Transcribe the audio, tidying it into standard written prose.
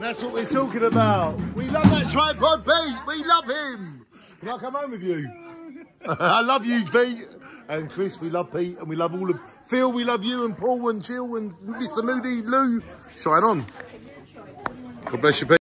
That's what we're talking about. We love that tripod, Pete. We love him. Can I come home with you? I love you, Pete. And Chris, we love Pete. And we love all of Phil. We love you and Paul and Jill and Mr. Moody, Lou. Shine on. God bless you, Pete.